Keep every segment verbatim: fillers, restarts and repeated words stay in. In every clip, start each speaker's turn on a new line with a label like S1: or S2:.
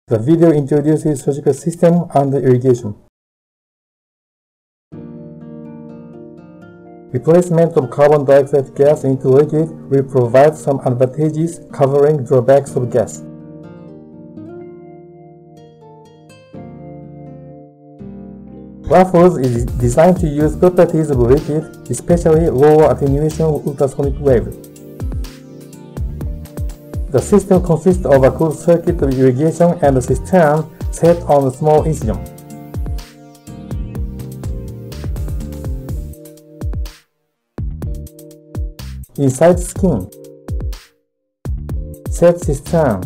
S1: The video introduces surgical system under irrigation. Replacement of carbon dioxide gas into liquid will provide some advantages covering drawbacks of gas. WaFLES is designed to use properties of liquid, especially lower attenuation of ultrasonic waves. The system consists of a closed circuit of irrigation and a cistern set on a small incision. Inside skin, set cistern,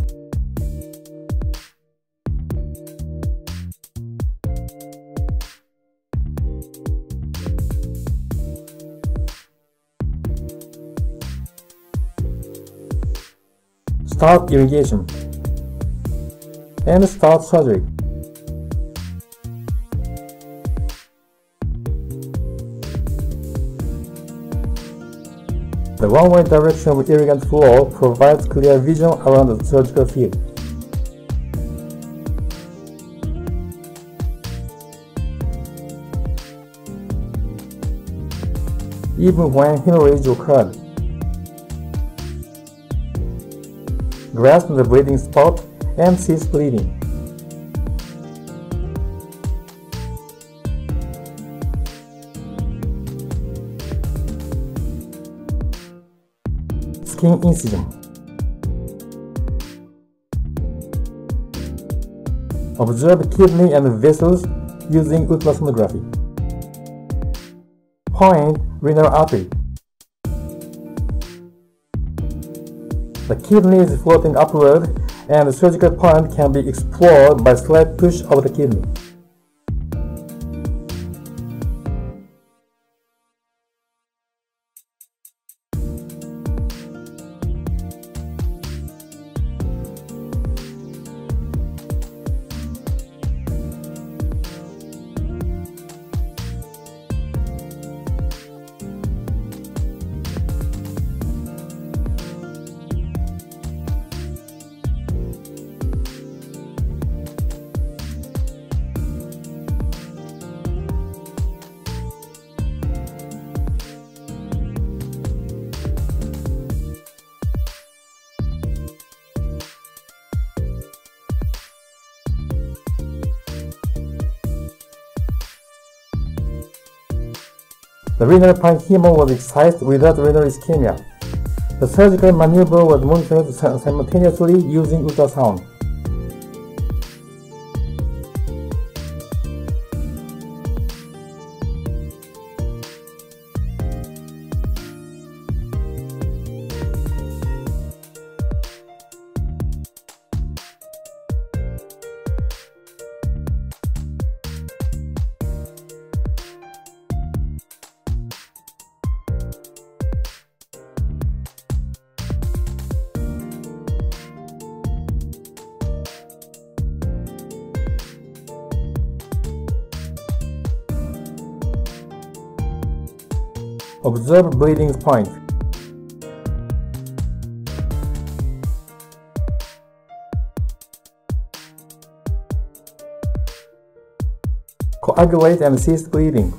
S1: start irrigation, and start surgery. The one-way direction of irrigant flow provides clear vision around the surgical field. Even when hemorrhage occurred, grasp the bleeding spot and cease bleeding. Skin incision. Observe kidney and vessels using ultrasonography. Point renal artery. The kidney is floating upward, and the surgical point can be explored by slight push of the kidney. The renal parenchyma was excised without renal ischemia. The surgical maneuver was monitored simultaneously using ultrasound. Observe bleeding point. Coagulate and cease bleeding.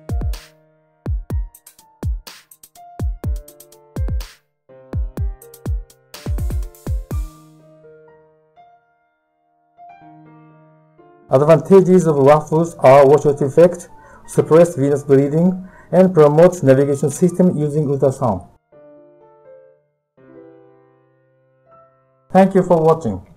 S1: Advantages of WaFLES are washout effect, suppress venous bleeding, and promotes navigation system using ultrasound. Thank you for watching.